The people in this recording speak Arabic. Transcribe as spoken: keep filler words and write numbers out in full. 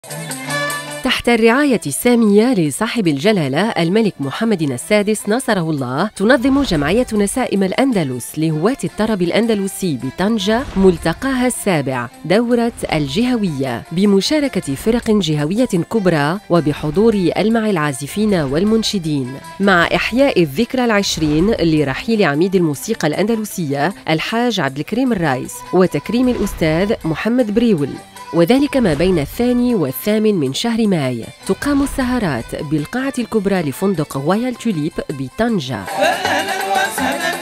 تحت الرعاية السامية لصاحب الجلالة الملك محمد السادس ناصره الله، تنظم جمعية نسائم الأندلس لهواة الطرب الأندلسي بطنجة ملتقاها السابع دورة الجهوية بمشاركة فرق جهوية كبرى وبحضور ألمع العازفين والمنشدين، مع إحياء الذكرى العشرين لرحيل عميد الموسيقى الأندلسية الحاج عبد الكريم الرايس وتكريم الأستاذ محمد بريول، وذلك ما بين الثاني والثامن من شهر ماي. تقام السهرات بالقاعة الكبرى لفندق رويال توليب بطنجة.